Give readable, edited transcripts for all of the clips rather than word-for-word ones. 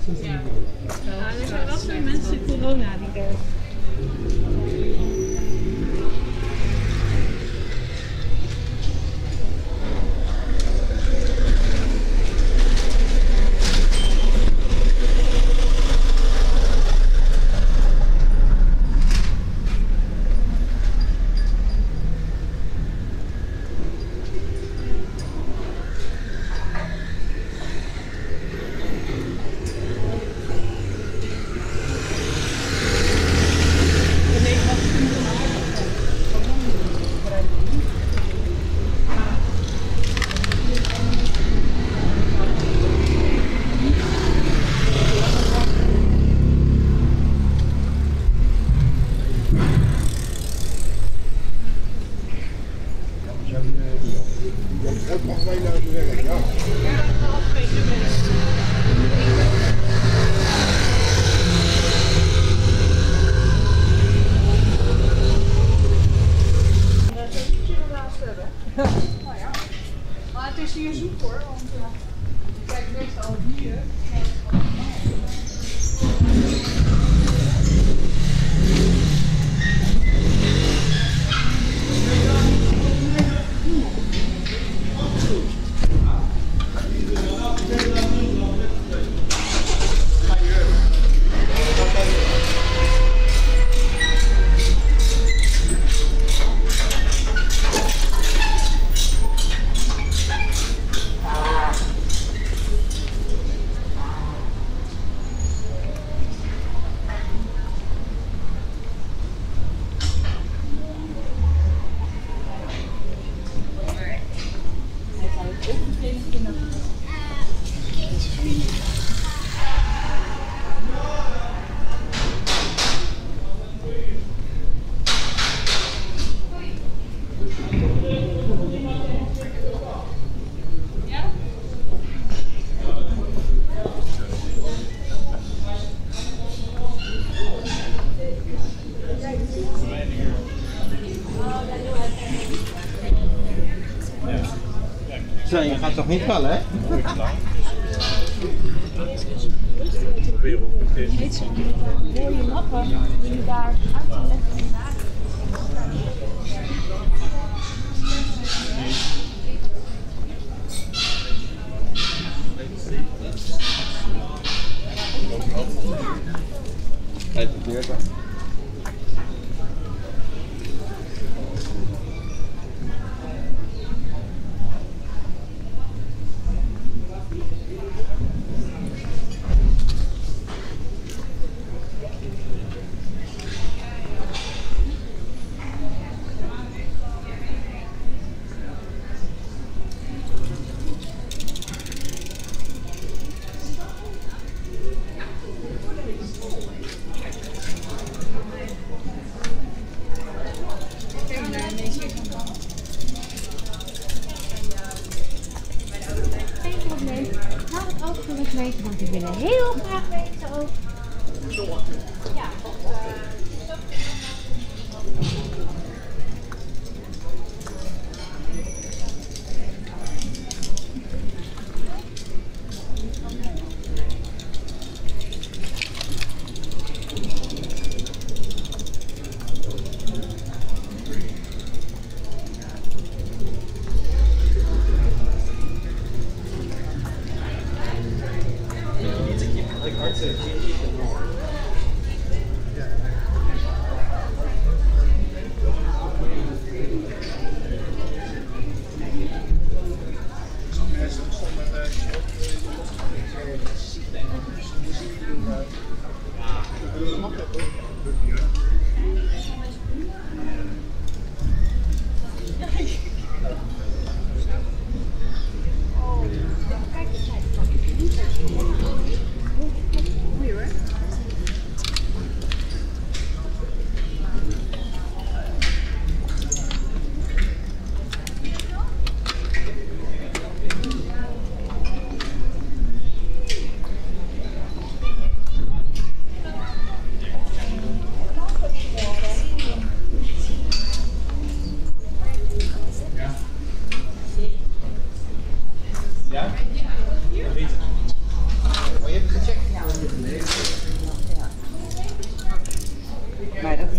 Ja. Nou, er zijn wel veel mensen in corona die er... Maar het is hier zoek hoor, want kijk meestal hier. Zo, je gaat toch niet vallen, hè? Heet zo'n mooie mappen die je daar uit kan leggen. Weten, want ik wil heel graag weten ook. Ja,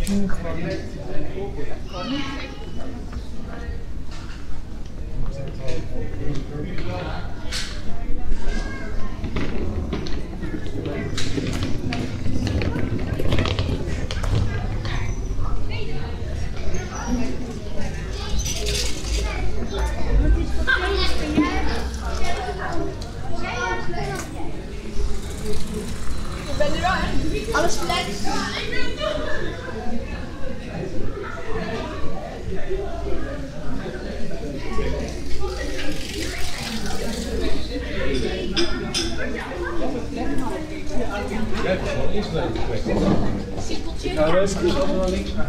Alles gelijk. Ja, het is wel eerst leuk geweest. Simpeltje. Nou, dat is wel links gaan.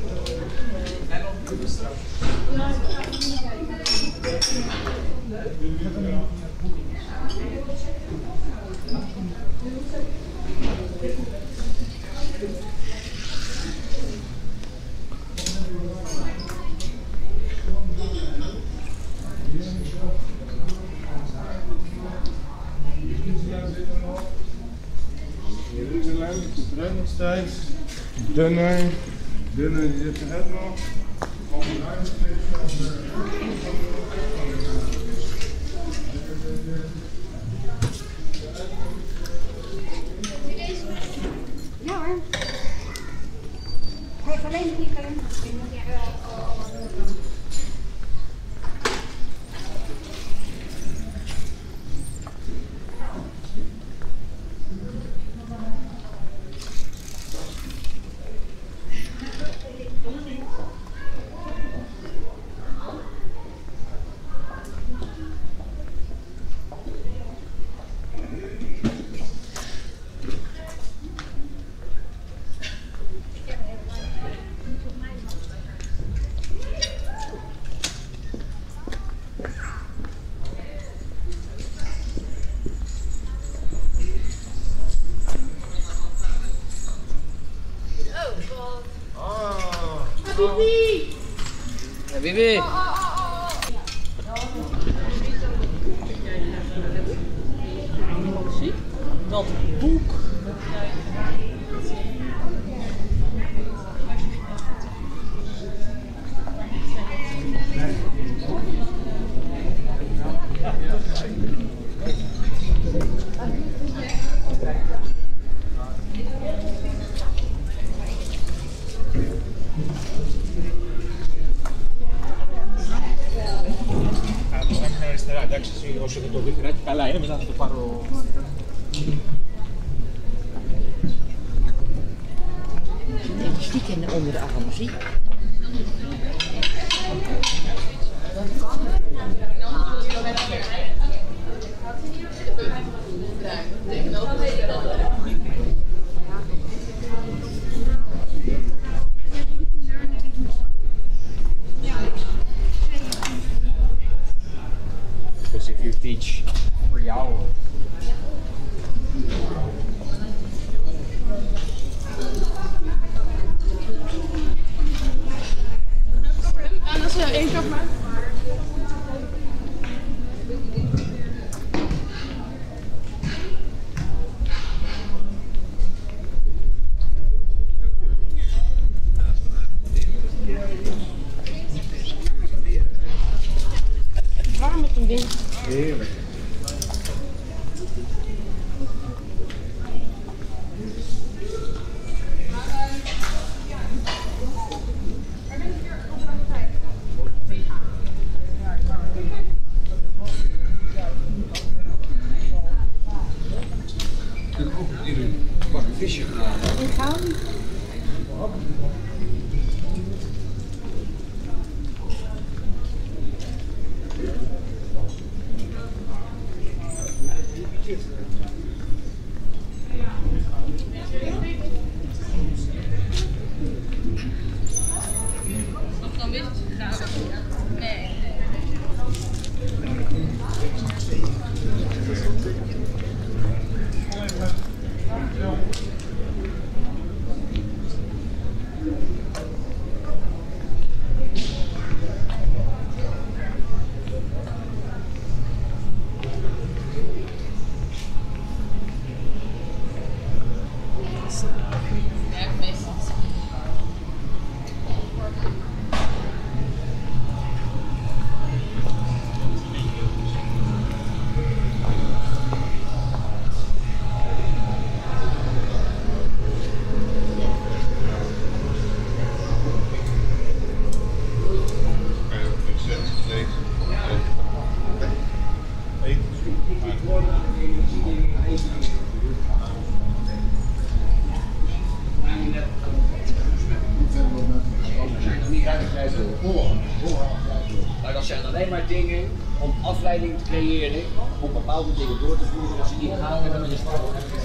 Dunner, die zit er net nog. Ja hoor. Geef alleen de kieker. Bibi! Ja, Bibi! Dat boek! Εντάξει, όσο και το δίχτυ, καλά είναι, μετά θα το πάρω. Stikken onder de arm, zie. Because if you teach 3 hours. En als er één kap maar. Warm met een ding. Heerlijk. Pak een visje gedaan. Ik hou niet. Dan wist je graag. Nee. afleiding te creëren om bepaalde dingen door te voeren als je niet gaat en dan met je start.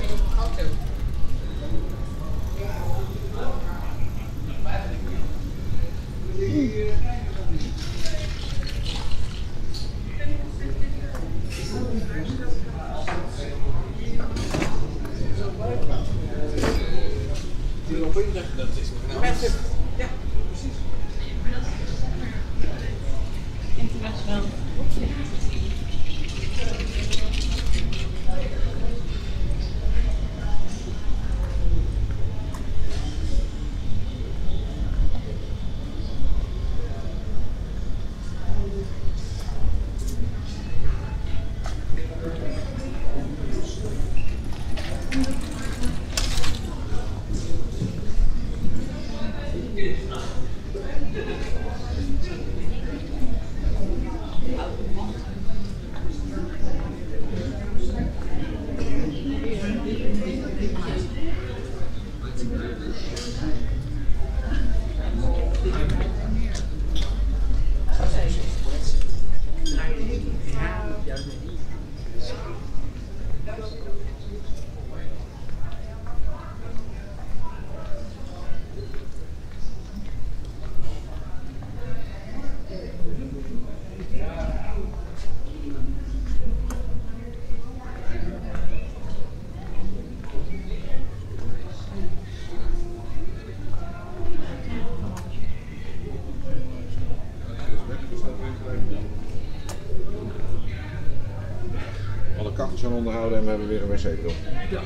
Dat is nog ja, precies. Internationaal. Alle kachels zijn onderhouden en we hebben weer een wc-bril. Ja.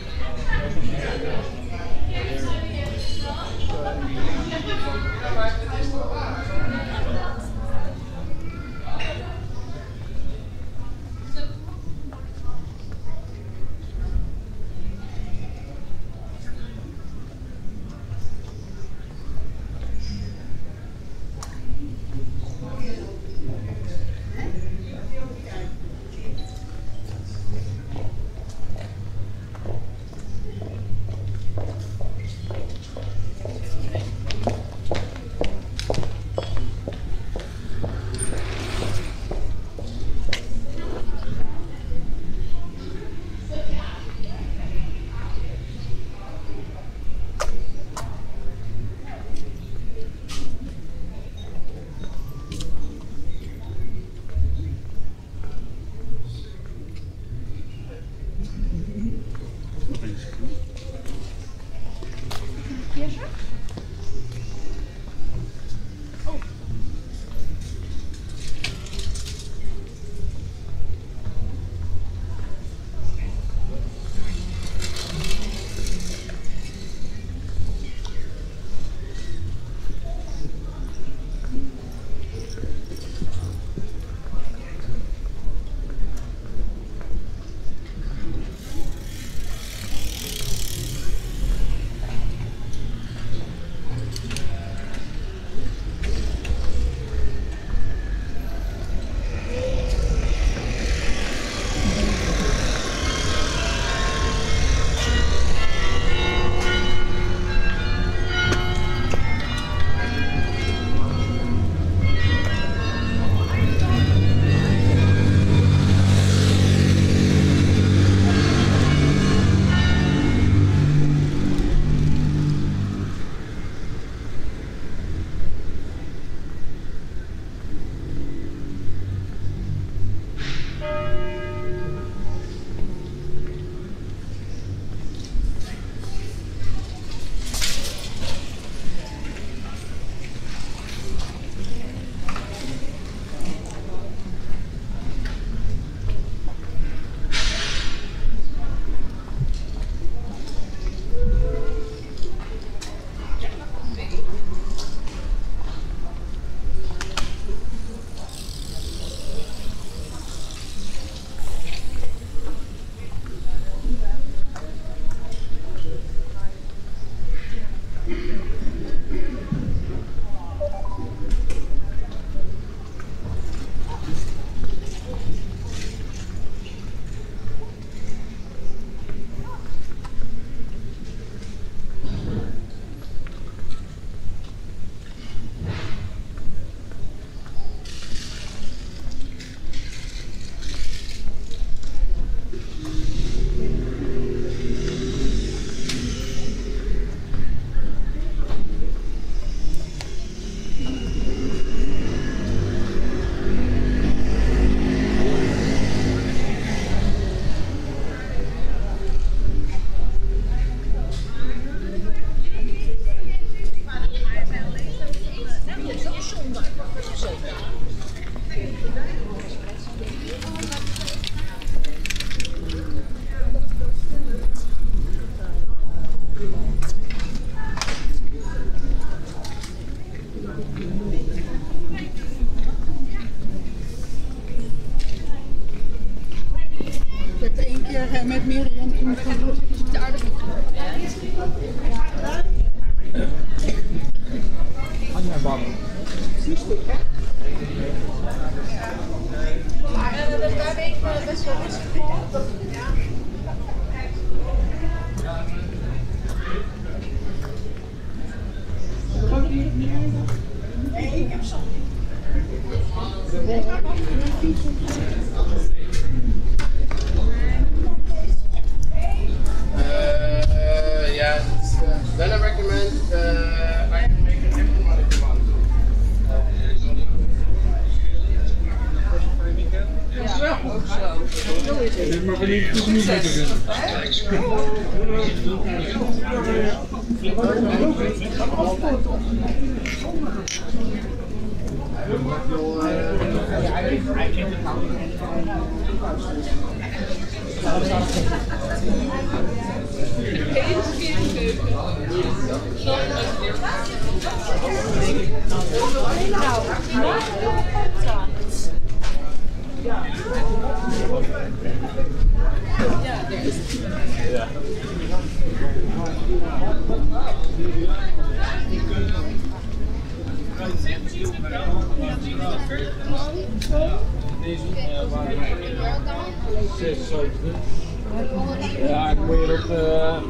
Ja, ik moet hier op de...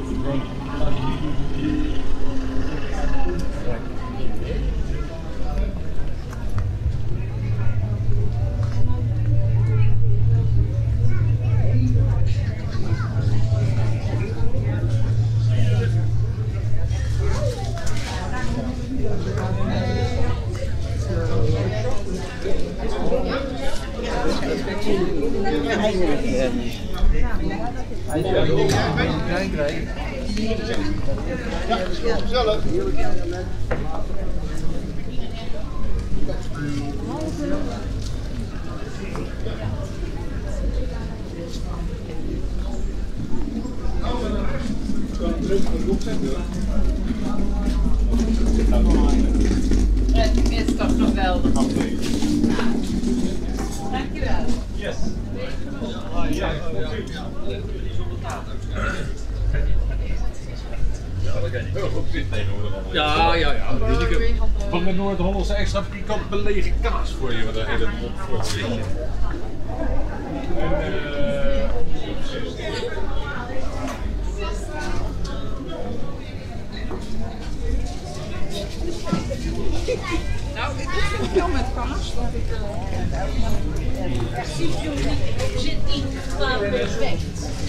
Het is toch geweldig. Dankjewel. Yes. Ja. Wat met Noord-Hollandse extra pikant belegen kaas voor je met een hele mond voor het lichtje. Nou, ik doe veel met kaas. Zit niet qua perfect.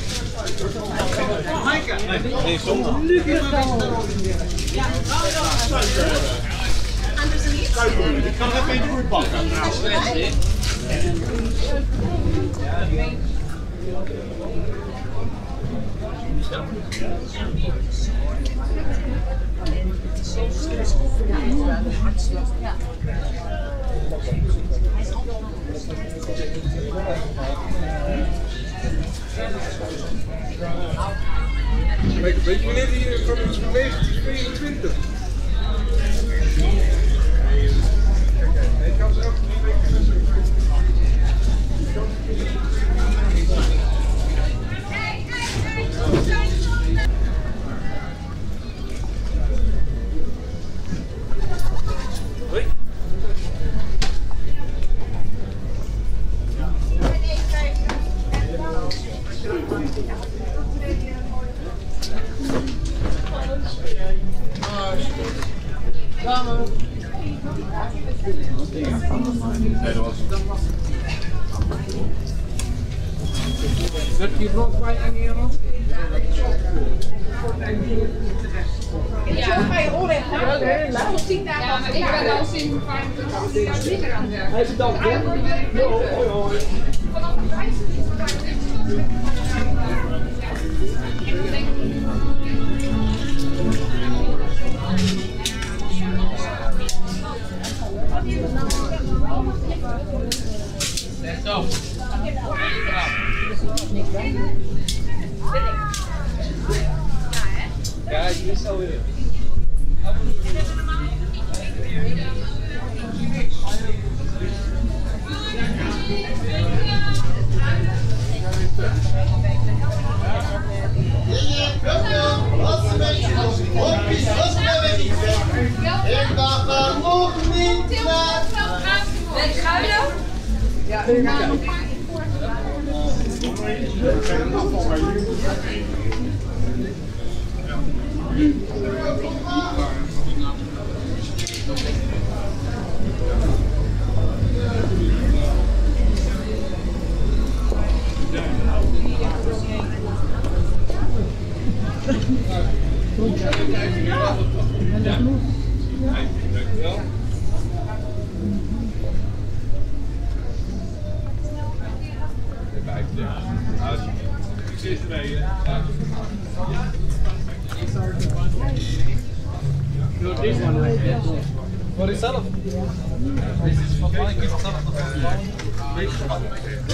Nee, soms. Ik kan er even eentje voor je pakken. Weet je wanneer die van ons geweest is? 22. Ik kan ze ook 3 weken Heb je brood bij en hier nog? Ja, ga je oren echt na. 10 dagen. Ja, maar ik ben al sinds 25 jaar niet meer aan het werk. Hij is dan vanaf de 50. Ja, ik wist alweer. Ja, succes ermee. Wat is zelf? Dit is van mij, ik zelf nog van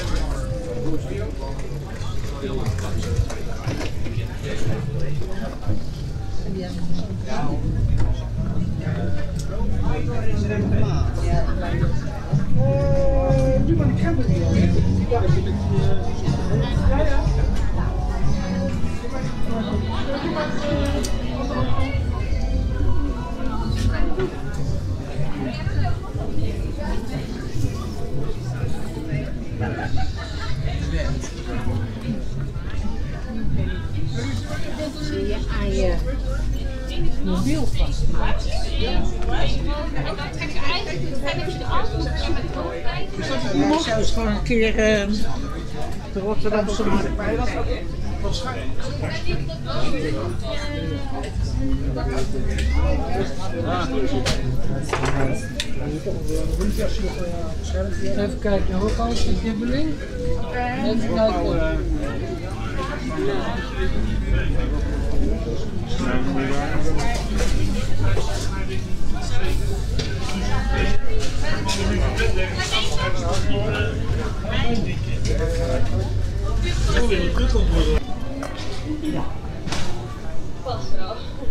Zie je aan je mobiel vastmaken. Ik zou eens gewoon een keer de Rotterdamse markt kijken. Even kijken, hoe kan het met kibbeling? Even kijken. Ja. Past wel.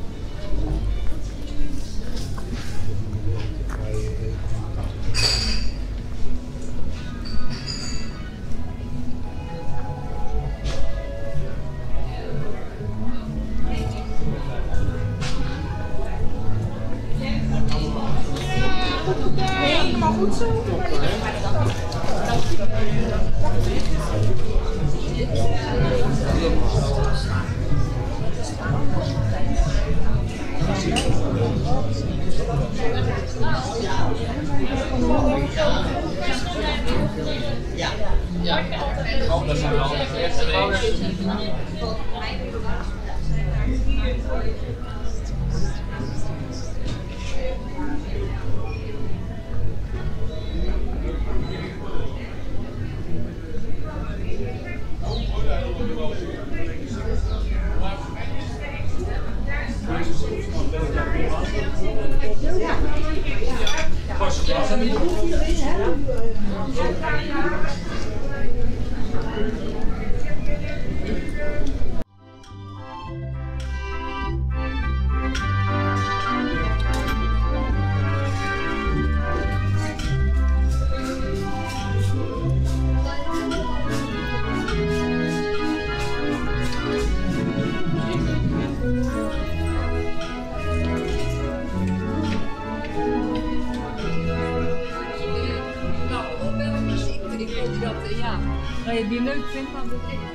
Helemaal goed zo. Ja. Ja. Oh, dat zijn wel de eerste week. Dat je die leuk vindt, dan doe ik.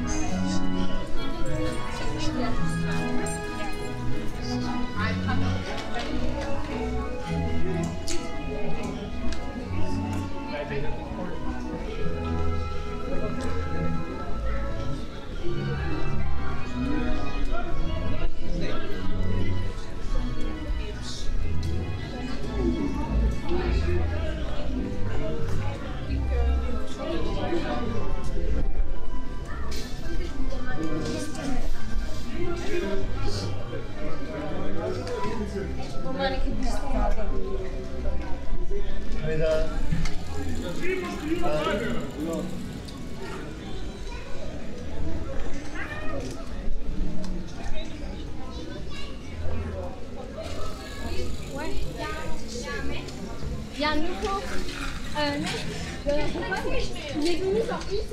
Ja, nu nog. Nee, je doet niet al iets.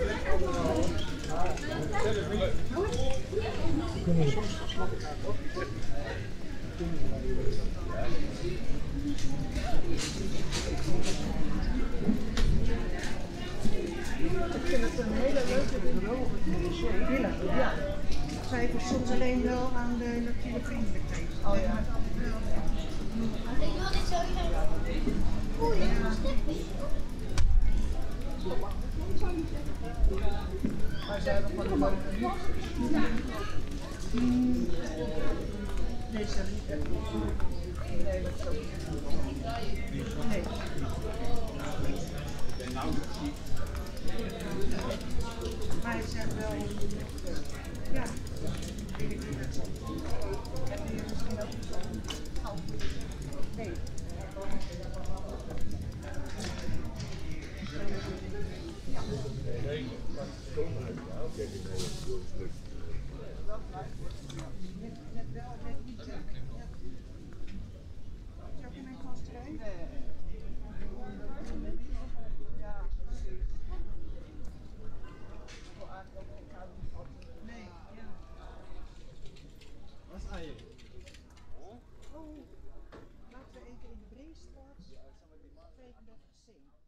Ik vind het een hele leuke droge ja. Zij heeft soms alleen wel aan de natuurvriendelijkheid. Oh ja. Ik wil dit zo oeh, dit was dit. Maar zij hebben van de boven. Deze niet echt. Nee, dat is ook niet. Nee. mij zijn wel, ja, weet ik niet. Heb je misschien ook zo'n goud? Nee. Nee, maar kom uit. Ja, oké, die Nederlandse stuk. Net wel, net niet. Is ook in mijn kast 2? Nee. Nee, ja. Wat is aan je? Oh, laten we één keer in de Breestraat 35C.